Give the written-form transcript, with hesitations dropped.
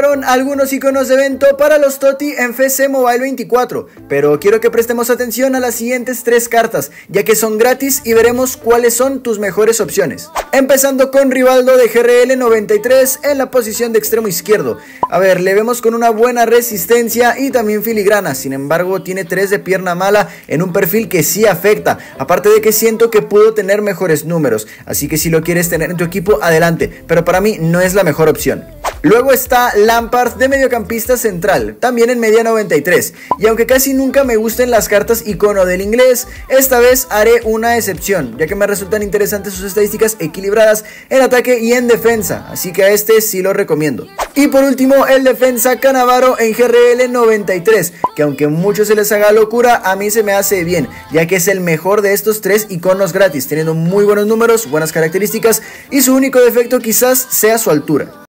llegaron algunos iconos de evento para los TOTY en FC Mobile 24, pero quiero que prestemos atención a las siguientes 3 cartas, ya que son gratis y veremos cuáles son tus mejores opciones. Empezando con Rivaldo de GRL 93 en la posición de extremo izquierdo. A ver, le vemos con una buena resistencia y también filigrana, sin embargo tiene 3 de pierna mala en un perfil que sí afecta, aparte de que siento que pudo tener mejores números, así que si lo quieres tener en tu equipo, adelante, pero para mí no es la mejor opción. Luego está Lampard de mediocampista central, también en media 93, y aunque casi nunca me gusten las cartas icono del inglés, esta vez haré una excepción, ya que me resultan interesantes sus estadísticas equilibradas en ataque y en defensa, así que a este sí lo recomiendo. Y por último, el defensa Cannavaro en GRL 93, que aunque a muchos se les haga locura, a mí se me hace bien, ya que es el mejor de estos 3 iconos gratis, teniendo muy buenos números, buenas características, y su único defecto quizás sea su altura.